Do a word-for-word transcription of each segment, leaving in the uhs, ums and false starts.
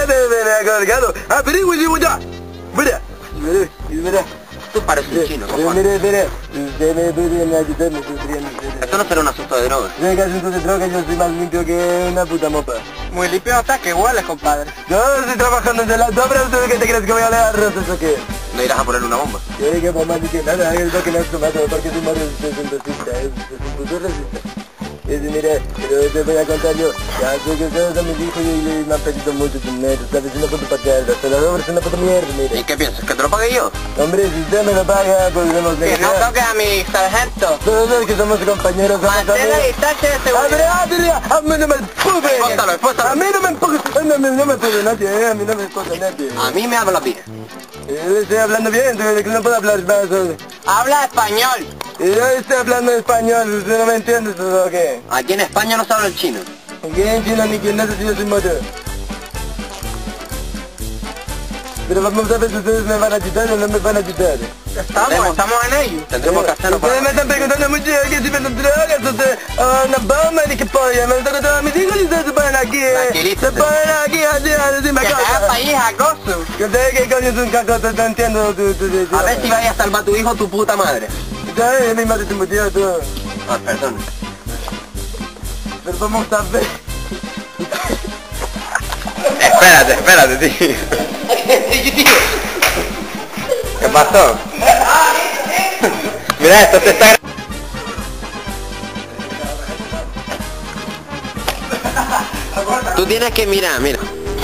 me ha colgado. Ah, pero igual llevo ya. Mira, mira, mira. Tú pareces un chino, Mira, mira, mira. Ustedes podrían ayudarme, esto no será un asunto de drogas. no es asunto de droga, yo soy más limpio que una puta mopa. Muy limpio no está, que hueles, compadre. Yo estoy trabajando desde las dos, pero ¿tú qué te crees que voy a leer rosas o qué? ¿No irás a poner una bomba? Yo dije mamá ni que nada, es lo que no es tomado, porque tu madre es un racista, es un puto racista. Y dice, mira, pero te voy a contar yo, ya sé que ustedes a mis hijos y me han pedido mucho dinero, ¿sabes? Una puta patada, pero la obra es una puta mierda, mira. ¿Y qué piensas? ¿Que te lo pague yo? Hombre, si usted me lo paga, podremos Que no negociar. toques a mi sargento. Todos los que somos compañeros, somos Mantén la amigos. distancia de ¡A ver, seguridad. a ver, a mí no me empujes! Expóstalo, expóstalo. A mí no me empujes, no, me- no me puede nadie, eh, a mí no me puede nadie. A mí me habla bien. Yo le estoy hablando bien, entonces no puedo hablar más. eh. Habla español. Yo estoy hablando español, ¿usted no me entiende eso o qué? Aquí en España no se habla el chino. ¿Quién chino ni quién no sé si yo soy moto? Pero vamos a ver si ustedes me van a quitar o no me van a quitar. Estamos, Tenemos- estamos en ello. Tendremos que hacerlo Ustedes para... me están preguntando mucho que si venden drogas, ustedes, oh, una bomba ni qué polla, me están contando a mis hijos y ustedes se ponen aquí, eh, Tranquilízate. se ponen aquí a decir- a decirme Que te cosas. hagas país acoso. Que ustedes qué coño es un cacote, no entiendo tu, tu, tu, tu- A ver si vayas a salvar a tu hijo tu puta madre. ¿Sabes? Mi madre te murió, tú. Ah, perdón. Pero vamos a ver. Espérate, espérate, tío. ¿Qué pasó? Mira, esto te está... Tú tienes que mirar, mira.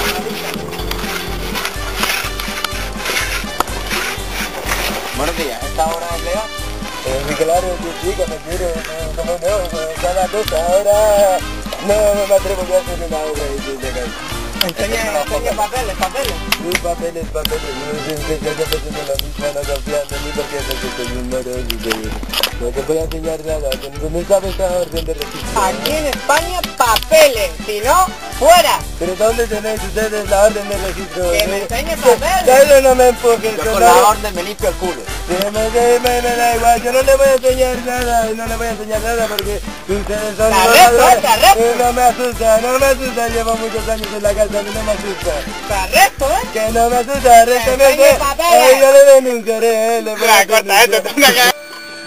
Buenos días, ¿esta hora es legal? Eh, mi claro, que sí, que me quiero, eh, como no, pues, cada cosa, ahora no me atrevo ya a hacer una obra de de acá. Enseña, enseña papeles, papeles. Sí, papeles, papeles, no sé que ya yo haciendo la misma, no confían en mí porque es que soy un moro y que no te voy a enseñar nada, que no sabes esta orden de registro. Aquí en España, papeles. Si no, fuera. Pero ¿dónde tenéis ustedes la orden de registro? Que me Eh, enseñe papeles. Dale, no me empujes, Yo yo con no- la orden me limpio el culo. Que me, que me, me da igual, yo no le voy a enseñar nada, no le voy a enseñar nada porque ustedes son... Te arresto, eh, te arresto. Eh, no me asusta, no me asusta, llevo muchos años en la casa, no me asusta. Te arresto, ¿eh? Que no me asusta, arréstame, enseñe que papeles. eh, yo le denunciaré, eh, le voy a Ya, corta esto, denunciar. tengo que...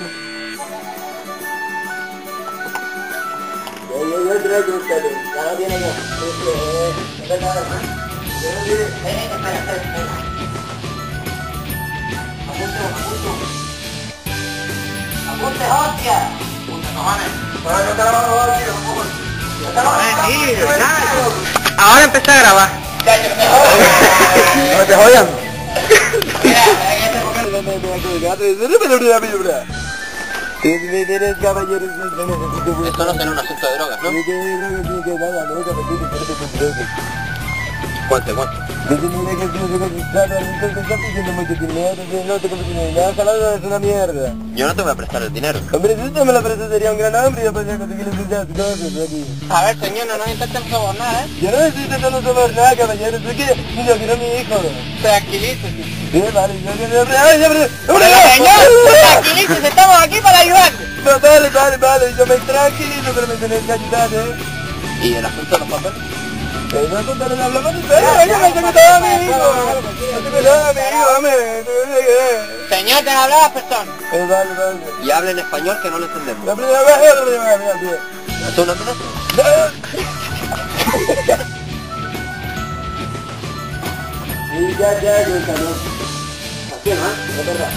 Yo, yo, yo creo que ustedes, ya no tiene yo. Eh, es verdad, ¿no? Yo no tiene- Eh, espera, espera, espera. Apunte, apunte. Apunte, hostia. Apunte, cojones. Ahora no te la vamos a dar, tío, por favor. Ahora empecé a grabar. No te jodan. Mira, ahí este papel. No me voy a colgar, no me lo voy a pillar. Eres caballero, no necesito... Esto no será un asunto de drogas, ¿no? Ni que drogas, ni que nada, no, que me tiene que ser con drogas. Cuente, cuente. Desde mira que estoy registrado, entonces te están pidiendo mucho dinero, entonces no te conviene ni nada, salado es una mierda. Yo no te voy a prestar el dinero. Hombre, si usted me lo presta sería un gran hombre y yo podría conseguirle muchas cosas aquí. A ver, señor, no nos intenten sobornar, ¿eh? Yo no estoy intentando tomar nada, caballero, es que yo quiero a mi hijo. Tranquilícese. Sí, vale, yo quiero... ¡Ay, hombre! ¡Hombre, Señor, tranquilícese, estamos aquí para ayudarte. no! Vale, vale, vale, yo me tranquilizo, pero me tenés que ayudar, ¿eh? ¿Y el asunto de los papeles? Te voy a contar una hablamos de ustedes, venga, me tengo todo a mi hijo. Me tengo todo a mi hijo, hombre. Señor, te habla la persona. Eh, vale, vale. Y habla en español que no lo entendemos. La primera vez, la primera vez, tío. ¿Tú no entiendes? Y ya, ya, yo también. Así, ¿no? Es verdad.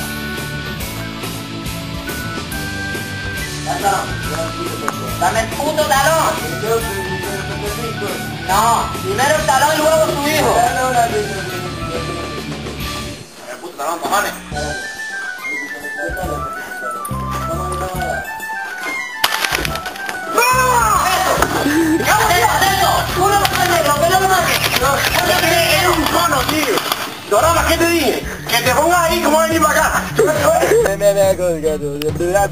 Dame el puto talón. No, primero el talón y luego su hijo. El puto talón, cojones. ¡Tú no vas a negro, que no me mates! Eres un cono, tío. Dorama, ¿qué te dije? Que te pongas ahí como venir para acá. Me me me ha colgado. Mira,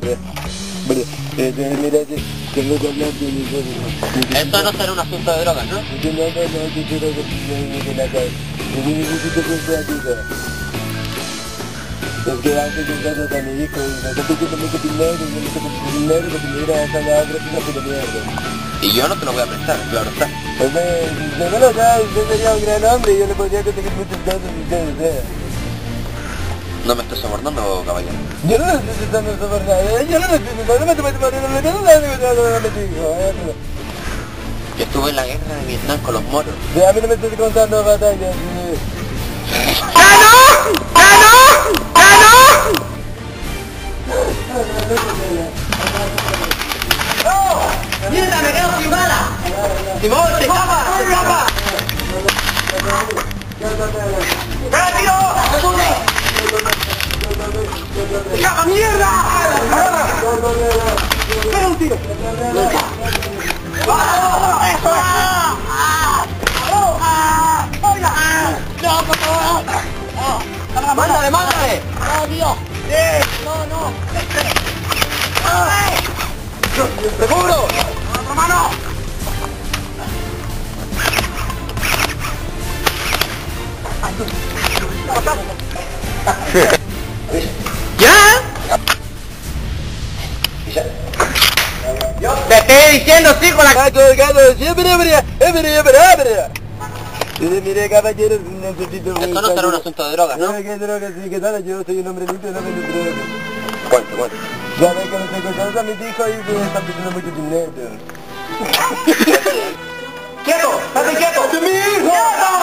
mira, tengo que hablar de mi cosa. Esto no será un asunto de drogas, ¿no? No, no, no, yo quiero que me la calle. Yo necesito que sea tuya. Es que antes de casa a mi hijo y me está pidiendo mucho dinero y yo no tengo dinero porque me iba a esa la otra puta mierda. Y yo no te lo voy a prestar, claro está. Pues de, de menos ya, usted sería un gran hombre y yo le podría conseguir muchas cosas si usted desea. No me estás sobornando, caballero. Yo no lo estoy tratando de sobornar, ¿eh? Yo no lo estoy tratando, no me estoy tratando, no me estoy tratando, Yo estuve en la guerra de Vietnam con los moros. de a mí no me estoy contando batallas. eh. ¡Ya no! ¡Ya no! ¡Ya no! ¡Mierda, me quedo sin bala! ¡Simón, se escapa! ¡Se escapa! ¡Rápido! ¡Se escapa, mierda! ¡Pega un tiro! ¡Eso ¡no, por favor! ¡Mándale, mándale! ¡Oh, Dios! ¡Sí! ¡No, no! ¡Seguro! ¡Otra mano! ¿Ya? Te estoy diciendo, sí, con la... ¡Gato, gato! ¡Siempre, siempre! ¡Siempre, siempre, siempre! Dice, mire, caballero, necesito... Esto no será un asunto de drogas, ¿no? ¿Qué drogas? Sí, ¿qué tal? Yo soy un hombre limpio, no vendo drogas. Cuento, cuento. Ya ves que no estoy contando a mis hijos y se están pidiendo mucho dinero. ¡Quieto! ¡Estate quieto! ¡Es mi hijo!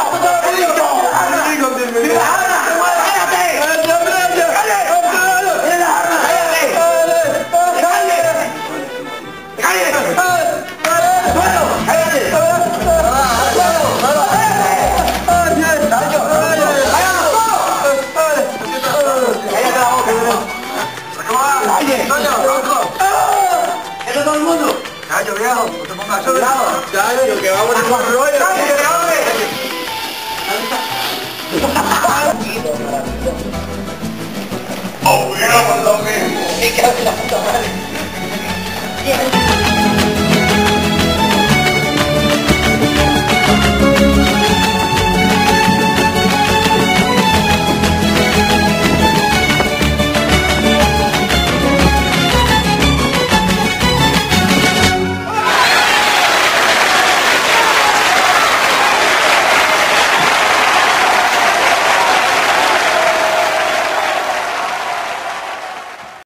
¡Eso todo el mundo! ¡Callo, viejo! ¡No te pongas solo! ¡Callo, que vamos a hacer un rollo! ¡Callo, que vamos! ¡Oh, mira, por lo mismo! ¡Me cago en la puta madre!